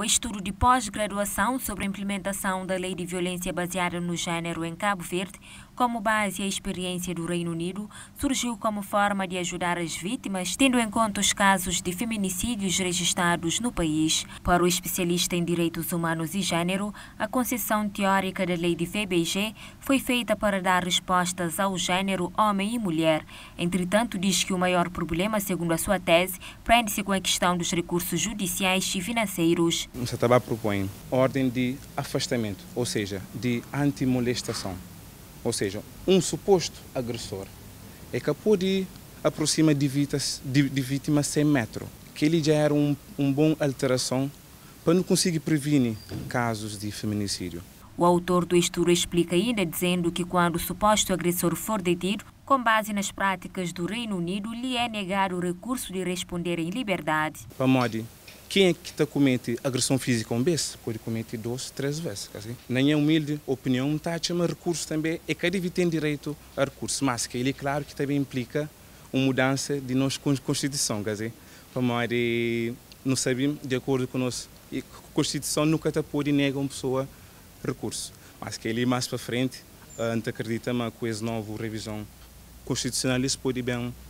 O estudo de pós-graduação sobre a implementação da Lei de Violência Baseada no Gênero em Cabo Verde, como base a experiência do Reino Unido, surgiu como forma de ajudar as vítimas, tendo em conta os casos de feminicídios registrados no país. Para o especialista em Direitos Humanos e Gênero, a concepção teórica da Lei de VBG foi feita para dar respostas ao gênero homem e mulher. Entretanto, diz que o maior problema, segundo a sua tese, prende-se com a questão dos recursos judiciais e financeiros. O CETABA propõe ordem de afastamento, ou seja, de antimolestação. Ou seja, um suposto agressor é capaz de aproximar de vítima 100 metros, que ele já era uma boa alteração para não conseguir prevenir casos de feminicídio. O autor do estudo explica ainda dizendo que quando o suposto agressor for detido, com base nas práticas do Reino Unido, lhe é negado o recurso de responder em liberdade. Para modo, quem é que está comete agressão física uma vez, pode cometer 2, 3 vezes. Assim. Na minha humilde opinião, está a chamar recurso também, e cada um tem direito a recurso, mas que ele é claro que também implica uma mudança de nossa Constituição. Assim. Para modo, não sabemos, de acordo com a nossa Constituição, nunca pode negar uma pessoa recurso. Mas que ele mais para frente, a gente acredita que com essa nova revisão constitucional isso pode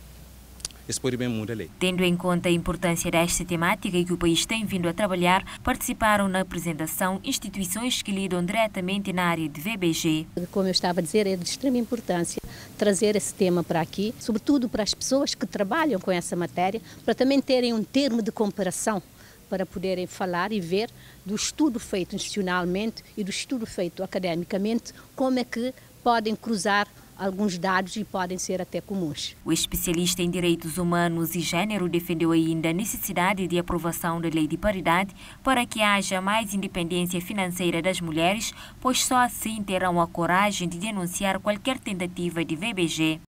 bem mudar a lei. Tendo em conta a importância desta temática e que o país tem vindo a trabalhar, participaram na apresentação instituições que lidam diretamente na área de VBG. Como eu estava a dizer, é de extrema importância trazer esse tema para aqui, sobretudo para as pessoas que trabalham com essa matéria, para também terem um termo de comparação, para poderem falar e ver do estudo feito institucionalmente e do estudo feito academicamente, como é que podem cruzar alguns dados e podem ser até comuns. O especialista em Direitos Humanos e Gênero defendeu ainda a necessidade de aprovação da Lei de Paridade para que haja mais independência financeira das mulheres, pois só assim terão a coragem de denunciar qualquer tentativa de VBG.